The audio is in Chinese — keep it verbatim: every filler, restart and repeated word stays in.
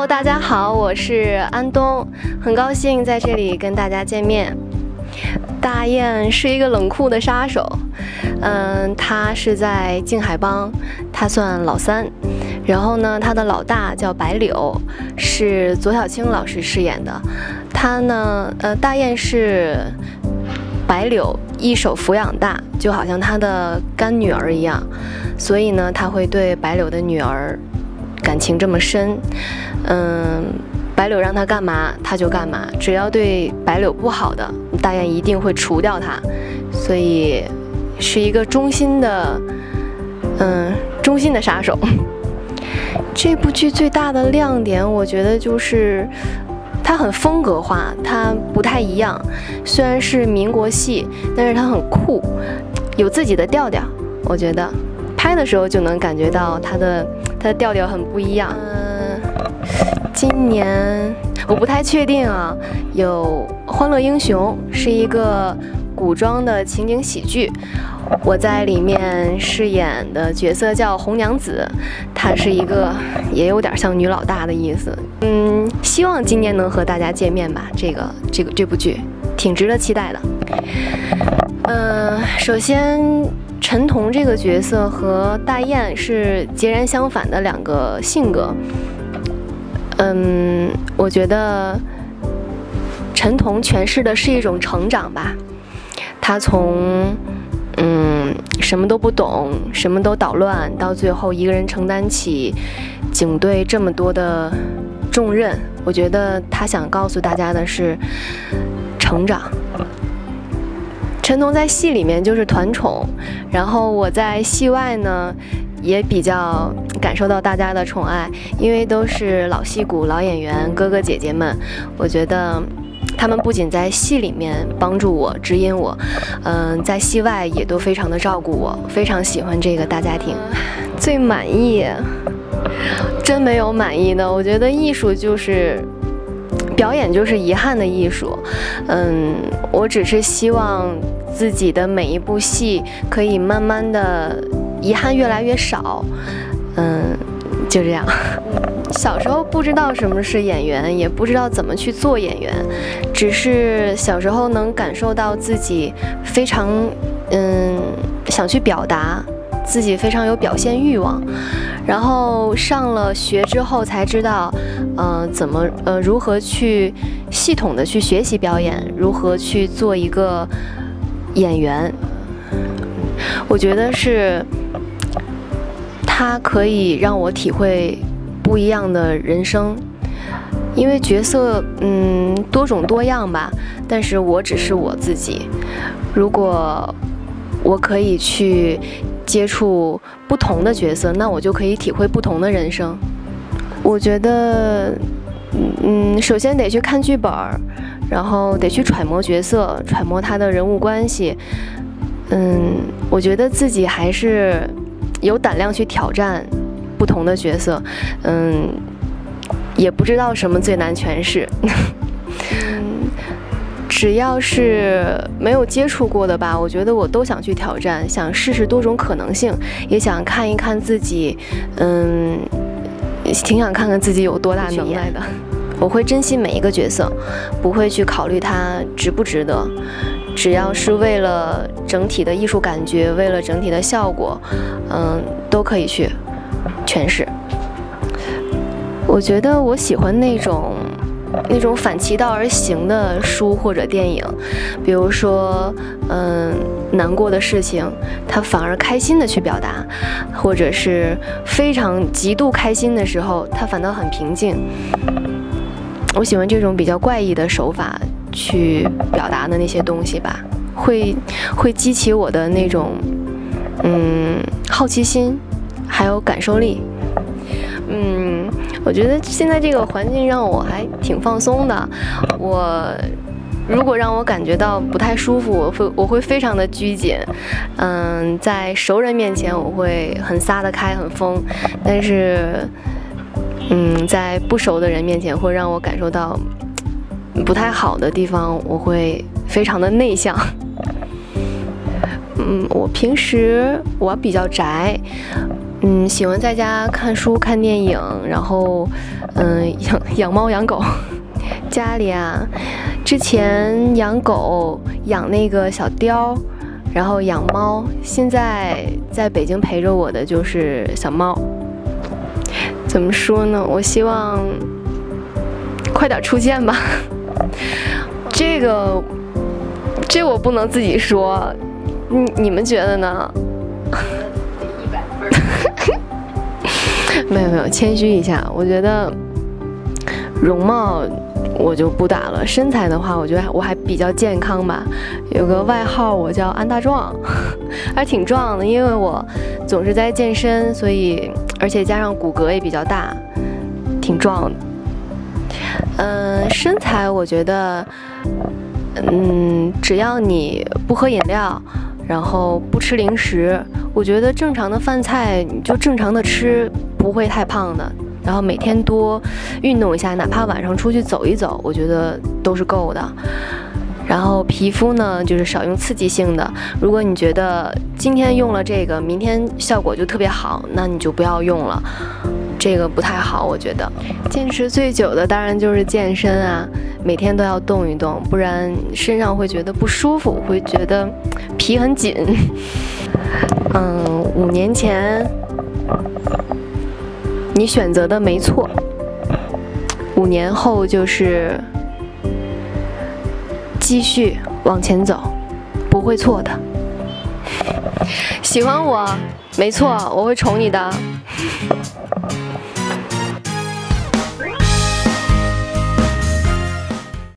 Hello， 大家好，我是安东，很高兴在这里跟大家见面。大雁是一个冷酷的杀手，嗯，他是在静海帮，他算老三。然后呢，他的老大叫白柳，是左小青老师饰演的。他呢，呃，大雁是白柳一手抚养大，就好像他的干女儿一样，所以呢，他会对白柳的女儿感情这么深。嗯，白柳让他干嘛他就干嘛，只要对白柳不好的，大雁一定会除掉他，所以是一个忠心的，嗯，忠心的杀手。这部剧最大的亮点，我觉得就是它很风格化，它不太一样。虽然是民国戏，但是它很酷，有自己的调调。我觉得拍的时候就能感觉到它的它的调调很不一样。嗯，今年我不太确定啊，有《欢乐英雄》是一个古装的情景喜剧。我在里面饰演的角色叫红娘子，她是一个也有点像女老大的意思。嗯，希望今年能和大家见面吧。这个这个这部剧挺值得期待的。呃，首先陈彤这个角色和大雁是截然相反的两个性格。嗯，我觉得陈彤诠释的是一种成长吧，他从嗯，什么都不懂，什么都捣乱，到最后一个人承担起警队这么多的重任。我觉得他想告诉大家的是成长。陈彤在戏里面就是团宠，然后我在戏外呢也比较感受到大家的宠爱，因为都是老戏骨、老演员、哥哥姐姐们，我觉得他们不仅在戏里面帮助我、指引我，嗯、呃，在戏外也都非常的照顾我，非常喜欢这个大家庭。最满意，真没有满意的。我觉得艺术就是表演，就是遗憾的艺术。嗯，我只是希望自己的每一部戏可以慢慢的遗憾越来越少。嗯，就这样。小时候不知道什么是演员，也不知道怎么去做演员，只是小时候能感受到自己非常嗯想去表达，自己非常有表现欲望。然后上了学之后才知道，呃，怎么呃如何去系统的去学习表演，如何去做一个演员。我觉得是它可以让我体会不一样的人生，因为角色嗯多种多样吧，但是我只是我自己。如果我可以去接触不同的角色，那我就可以体会不同的人生。我觉得嗯首先得去看剧本，然后得去揣摩角色，揣摩他的人物关系。嗯，我觉得自己还是有胆量去挑战不同的角色，嗯，也不知道什么最难诠释。嗯，只要是没有接触过的吧，我觉得我都想去挑战，想试试多种可能性，也想看一看自己，嗯，挺想看看自己有多大能耐的。我会珍惜每一个角色，不会去考虑它值不值得，只要是为了整体的艺术感觉，为了整体的效果，嗯，都可以去诠释。我觉得我喜欢那种那种反其道而行的书或者电影，比如说嗯难过的事情他反而开心的去表达，或者是非常极度开心的时候他反倒很平静。我喜欢这种比较怪异的手法去表达的那些东西吧，会会激起我的那种嗯好奇心还有感受力。嗯，我觉得现在这个环境让我还挺放松的。我如果让我感觉到不太舒服，我会我会非常的拘谨。嗯，在熟人面前我会很撒得开很疯，但是嗯在不熟的人面前会让我感受到不太好的地方，我会非常的内向。嗯，我平时我比较宅， 嗯，喜欢在家看书、看电影，然后嗯养养猫养狗。家里啊，之前养狗，养那个小貂，然后养猫，现在在北京陪着我的就是小猫。怎么说呢？我希望快点出现吧。这个，这我不能自己说，你你们觉得呢？ 一百分。 没有没有，谦虚一下。我觉得容貌我就不打了，身材的话，我觉得我还比较健康吧。有个外号我叫安大壮，还挺壮的，因为我总是在健身，所以而且加上骨骼也比较大，挺壮的。嗯、呃，身材我觉得，嗯，只要你不喝饮料，然后不吃零食，我觉得正常的饭菜你就正常的吃，不会太胖的。然后每天多运动一下，哪怕晚上出去走一走，我觉得都是够的。然后皮肤呢，就是少用刺激性的。如果你觉得今天用了这个，明天效果就特别好，那你就不要用了，这个不太好，我觉得。坚持最久的当然就是健身啊，每天都要动一动，不然身上会觉得不舒服，会觉得皮很紧。嗯，五年前你选择的没错，五年后就是继续往前走，不会错的。喜欢我，没错，我会宠你的。